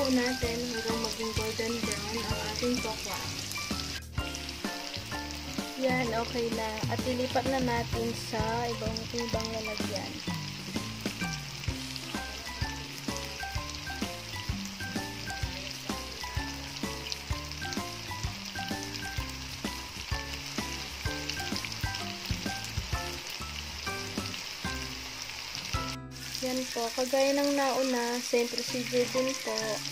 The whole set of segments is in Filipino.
natin hanggang maging golden brown ang ating tokwa. Yan, okay na. At ilipat na natin sa ibang lalagyan. Yan po, kagaya ng nauna, same procedure din po.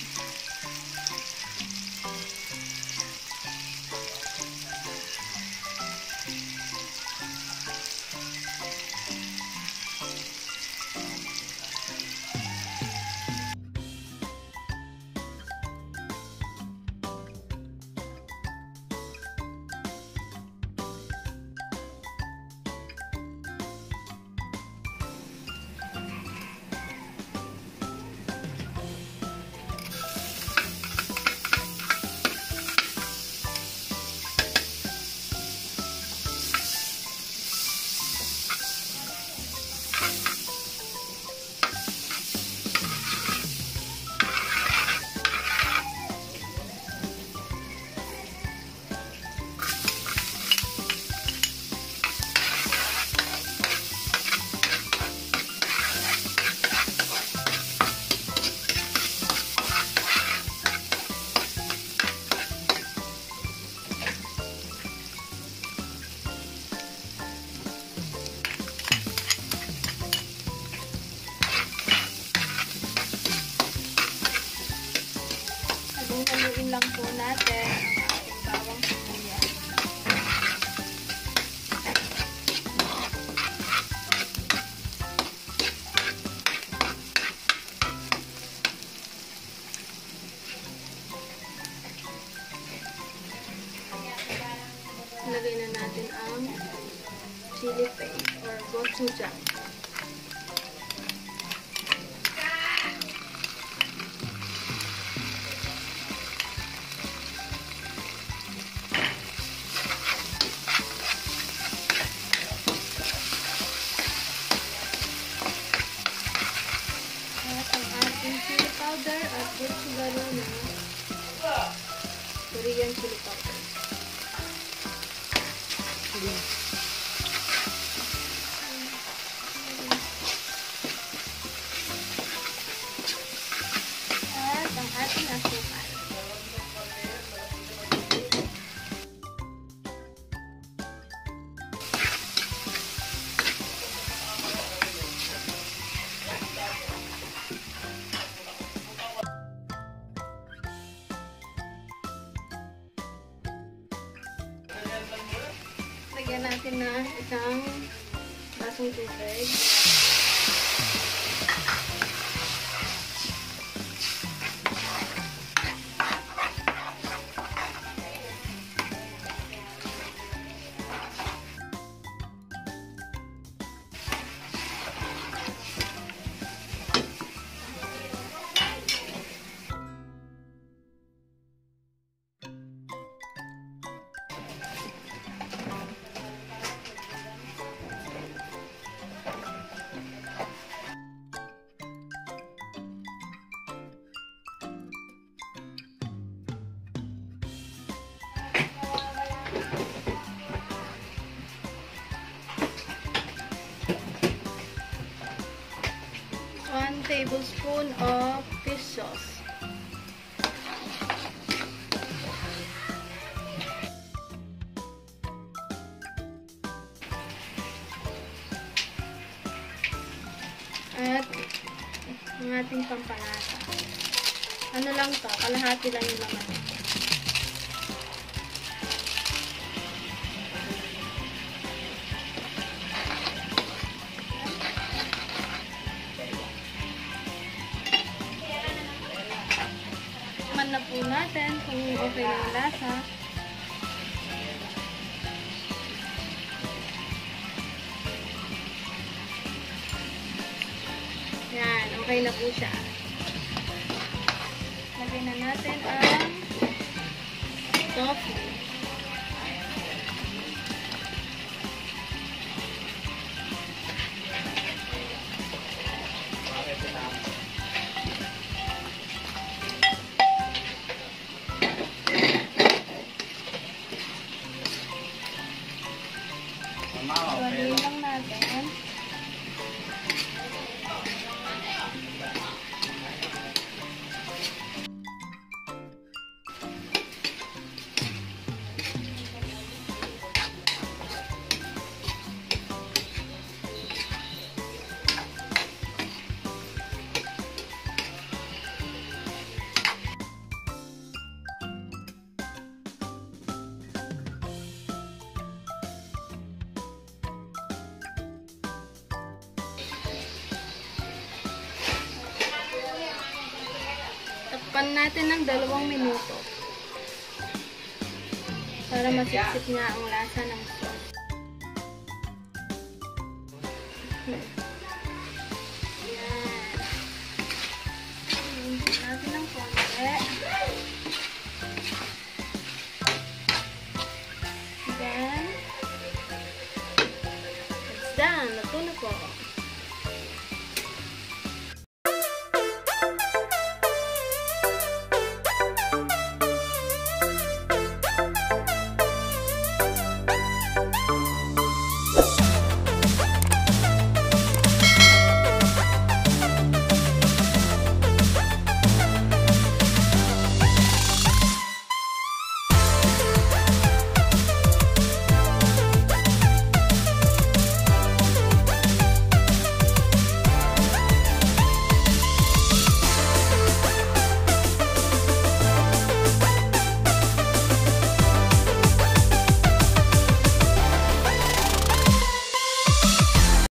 Haluin lang po natin ang ating bawang sibuyas. Lagay na natin ang chili paste or gochujang. Chili powder at gochujang na Korean chili powder. At ang ating asukal. Lagyan natin na isang basong tubig. Tablespoon of fish sauce. At ang ating pampalasa. Ano lang to? Kalahati lang yung laman. Na po natin kung okay na yung lasa. Yan, okay na po siya. Lagay na natin ang tofu. Takpan natin ng 2 minuto. Para masipsip niya ang lasa ng sauce. Ayan. Natin ng konti.